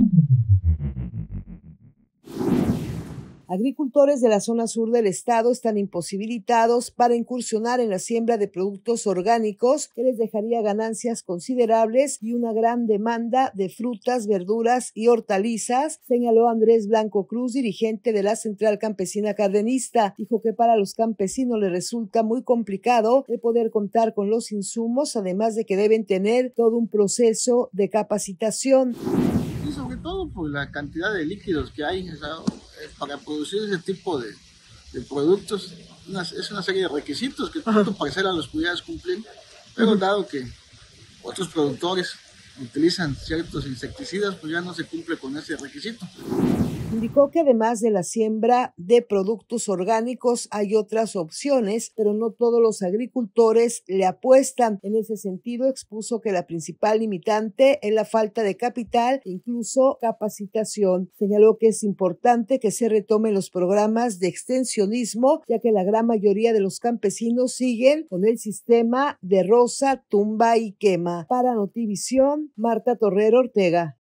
Agricultores de la zona sur del estado están imposibilitados para incursionar en la siembra de productos orgánicos que les dejaría ganancias considerables y una gran demanda de frutas, verduras y hortalizas, señaló Andrés Blanco Cruz, dirigente de la Central Campesina Cardenista. Dijo que para los campesinos les resulta muy complicado el poder contar con los insumos, además de que deben tener todo un proceso de capacitación. Y sobre todo por la cantidad de líquidos que hay, o sea, para producir ese tipo de productos es una serie de requisitos que tanto parcela los pudieras cumplir, pero dado que otros productores utilizan ciertos insecticidas, pues ya no se cumple con ese requisito. Indicó que además de la siembra de productos orgánicos hay otras opciones, pero no todos los agricultores le apuestan. En ese sentido, expuso que la principal limitante es la falta de capital e incluso capacitación. Señaló que es importante que se retomen los programas de extensionismo, ya que la gran mayoría de los campesinos siguen con el sistema de roza, tumba y quema. Para Notivisión, Marta Torrero Ortega.